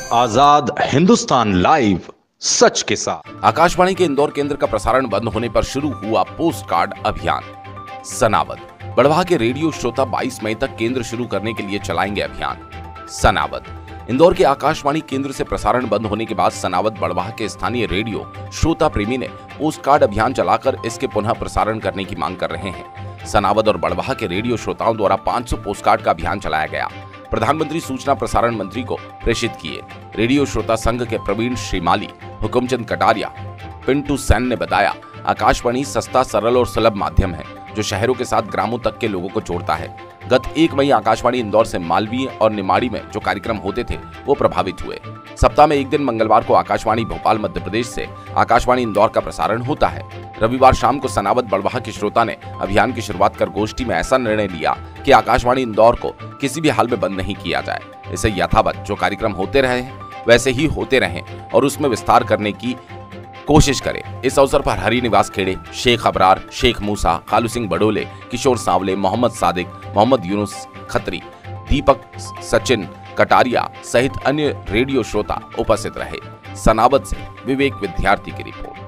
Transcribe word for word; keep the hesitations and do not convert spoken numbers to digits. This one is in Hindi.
आजाद हिंदुस्तान लाइव, सच के साथ। आकाशवाणी के इंदौर केंद्र का प्रसारण बंद होने पर शुरू हुआ पोस्ट कार्ड अभियान। सनावद बड़वाह के रेडियो श्रोता बाईस मई तक केंद्र शुरू करने के लिए चलाएंगे अभियान। सनावद इंदौर के आकाशवाणी केंद्र से प्रसारण बंद होने के बाद सनावद बड़वाह के स्थानीय रेडियो श्रोता प्रेमी ने पोस्ट कार्ड अभियान चलाकर इसके पुनः प्रसारण करने की मांग कर रहे हैं। सनावद और बड़वाह के रेडियो श्रोताओं द्वारा पाँच सौ पोस्ट कार्ड का अभियान चलाया गया। प्रधानमंत्री सूचना प्रसारण मंत्री को प्रेषित किए। रेडियो श्रोता संघ के प्रवीण श्रीमाली, हुकुमचंद कटारिया, पिंटू सेन ने बताया, आकाशवाणी सस्ता, सरल और सुलभ माध्यम है जो शहरों के साथ ग्रामों तक के लोगों को जोड़ता है। गत एक मई आकाशवाणी इंदौर से मालवीय और निमाड़ी में जो कार्यक्रम होते थे वो प्रभावित हुए। सप्ताह में एक दिन मंगलवार को आकाशवाणी भोपाल मध्य प्रदेश से आकाशवाणी इंदौर का प्रसारण होता है। रविवार शाम को सनावद बड़वाह के श्रोता ने अभियान की शुरुआत कर गोष्ठी में ऐसा निर्णय लिया कि आकाशवाणी इंदौर को किसी भी हाल में बंद नहीं किया जाए। इसे यथावत जो कार्यक्रम होते रहे वैसे ही होते रहें और उसमें विस्तार करने की कोशिश करें। इस अवसर पर हरि निवास खेड़े, शेख अबरार, शेख मूसा, कालू सिंह बडोले, किशोर सांवले, मोहम्मद सादिक, मोहम्मद यूनुस खत्री, दीपक, सचिन कटारिया सहित अन्य रेडियो श्रोता उपस्थित रहे। सनावद से विवेक विद्यार्थी की रिपोर्ट।